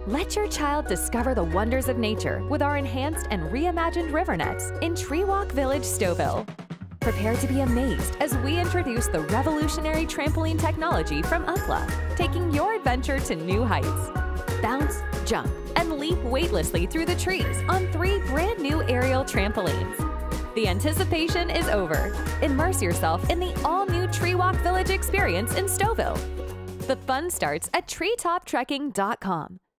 Let your child discover the wonders of nature with our enhanced and reimagined river nets in Treewalk Village, Stouffville. Prepare to be amazed as we introduce the revolutionary trampoline technology from UCLA, taking your adventure to new heights. Bounce, jump, and leap weightlessly through the trees on 3 brand new aerial trampolines. The anticipation is over. Immerse yourself in the all-new Treewalk Village experience in Stouffville. The fun starts at treetoptrekking.com.